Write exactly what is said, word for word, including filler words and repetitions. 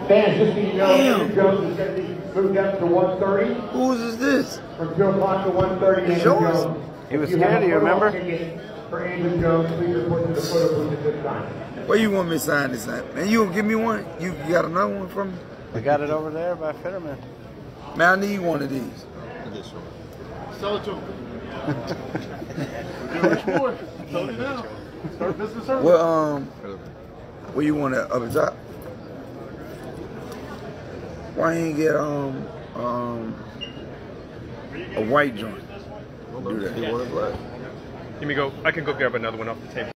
Fans, just so you know, Andrew Jones is going to be moved up to one thirty. Whose is this? From two o'clock to one thirty. It's yours? He was here, do you remember? For Andrew Jones, please report to the photo booth at this time. Where you want me to sign this at? Man, you gonna give me one? You, you got another one from me? I got it over there by Fitterman. Man, I need one of these. Sell it to him. You're a rich boy. Tell you now. Start business early. Well, um, where you want it? Up the top? Why ain't get um um a white joint? Do that. He wanted black. Let me go. I can go grab another one off the table.